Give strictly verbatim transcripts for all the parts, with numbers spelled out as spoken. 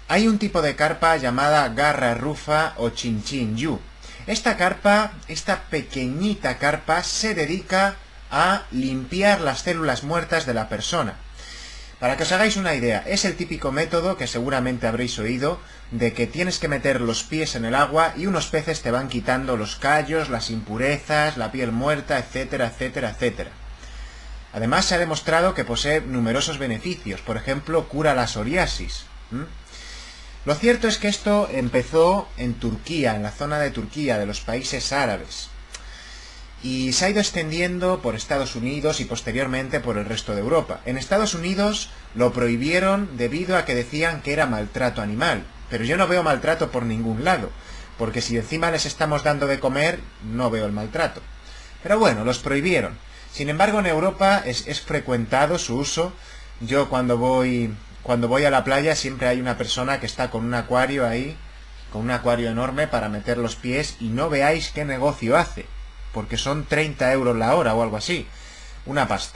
Hay un tipo de carpa llamada garra rufa o chin-chin yu. Esta carpa, esta pequeñita carpa, se dedica a limpiar las células muertas de la persona. Para que os hagáis una idea, es el típico método que seguramente habréis oído, de que tienes que meter los pies en el agua y unos peces te van quitando los callos, las impurezas, la piel muerta, etcétera, etcétera, etcétera. Además se ha demostrado que posee numerosos beneficios, por ejemplo, cura la psoriasis. ¿Mm? Lo cierto es que esto empezó en Turquía, en la zona de Turquía, de los países árabes, y se ha ido extendiendo por Estados Unidos y posteriormente por el resto de Europa. En Estados Unidos lo prohibieron debido a que decían que era maltrato animal, pero yo no veo maltrato por ningún lado, porque si encima les estamos dando de comer, no veo el maltrato. Pero bueno, los prohibieron. Sin embargo, en Europa es, es frecuentado su uso. Yo cuando voy, cuando voy a la playa siempre hay una persona que está con un acuario ahí, con un acuario enorme para meter los pies, y no veáis qué negocio hace, porque son treinta euros la hora o algo así. Una pasta.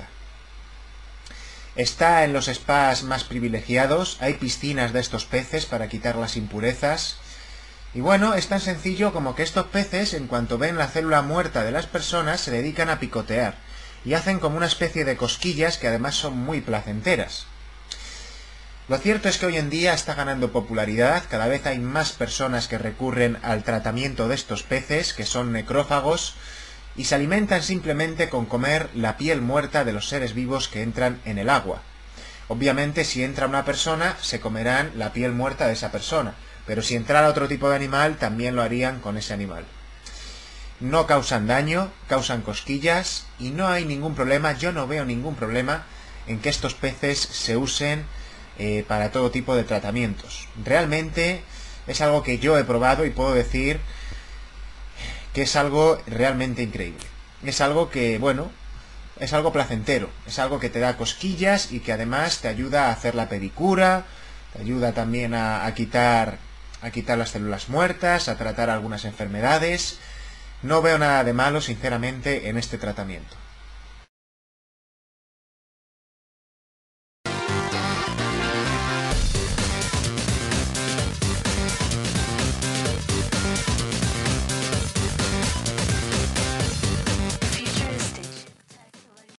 Está en los spas más privilegiados, hay piscinas de estos peces para quitar las impurezas. Y bueno, es tan sencillo como que estos peces, en cuanto ven la célula muerta de las personas, se dedican a picotear. Y hacen como una especie de cosquillas que además son muy placenteras. Lo cierto es que hoy en día está ganando popularidad, cada vez hay más personas que recurren al tratamiento de estos peces, que son necrófagos, y se alimentan simplemente con comer la piel muerta de los seres vivos que entran en el agua. Obviamente, si entra una persona, se comerán la piel muerta de esa persona, pero si entrara otro tipo de animal, también lo harían con ese animal. No causan daño, causan cosquillas, y no hay ningún problema, yo no veo ningún problema en que estos peces se usen eh, para todo tipo de tratamientos. Realmente es algo que yo he probado y puedo decir que es algo realmente increíble. Es algo que, bueno, es algo placentero, es algo que te da cosquillas y que además te ayuda a hacer la pedicura, te ayuda también a, a quitar, a quitar las células muertas, a tratar algunas enfermedades. No veo nada de malo, sinceramente, en este tratamiento.